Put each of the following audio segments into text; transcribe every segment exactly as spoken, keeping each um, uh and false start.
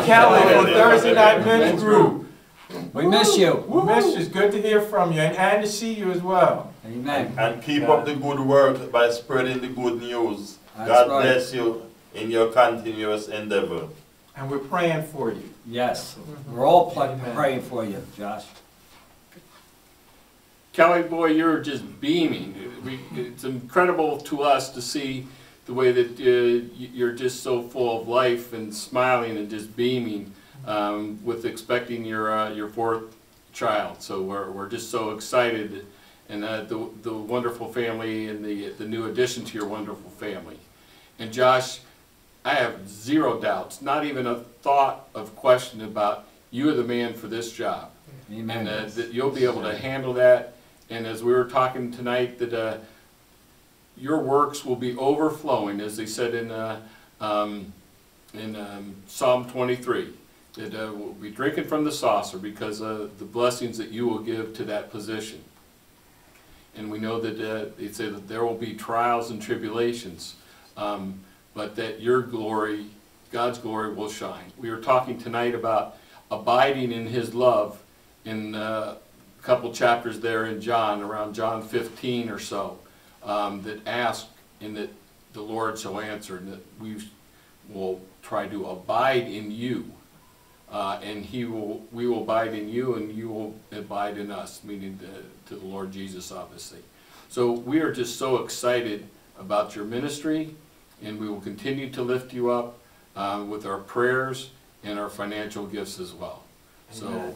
Kelly for Thursday Night Men's Group. We miss you. We miss you. It's good to hear from you and, and to see you as well. Amen. And keep up the good work by spreading the good news. That's God right. bless you in your continuous endeavor. And we're praying for you. Yes. We're all pl- praying for you, Josh. Kelly, boy, you're just beaming. We, it's incredible to us to see the way that uh, you're just so full of life and smiling and just beaming um, with expecting your uh, your fourth child. So we're we're just so excited, and uh, the the wonderful family and the the new addition to your wonderful family. And Josh, I have zero doubts, not even a thought of question about you are the man for this job. Amen. And uh, that you'll be able to handle that. And as we were talking tonight, that uh, your works will be overflowing, as they said in uh, um, in um, Psalm twenty-three, that uh, we'll be drinking from the saucer because of the blessings that you will give to that position. And we know that uh, they say that there will be trials and tribulations, um, but that your glory, God's glory, will shine. We were talking tonight about abiding in His love in uh, a couple chapters there in John, around John fifteen or so, um, that ask and that the Lord shall answer, and that we will try to abide in you, uh, and He will, we will abide in you, and you will abide in us, meaning the, to the Lord Jesus, obviously. So we are just so excited about your ministry, and we will continue to lift you up uh, with our prayers and our financial gifts as well. So. Amen.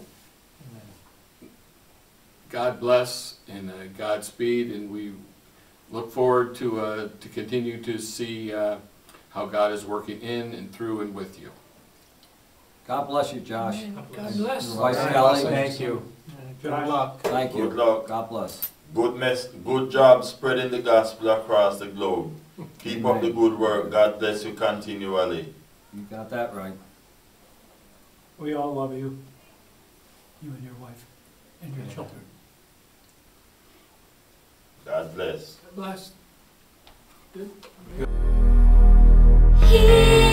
God bless and uh, Godspeed, and we look forward to uh, to continue to see uh, how God is working in and through and with you. God bless you, Josh. God bless. Your wife, God Kelly. bless. Thank you. Good luck. Thank you. Good luck. God bless. Good mess, good job spreading the gospel across the globe. Keep up the good work. God bless you continually. You got that right. We all love you, you and your wife, and your children. God bless. God bless. Good. He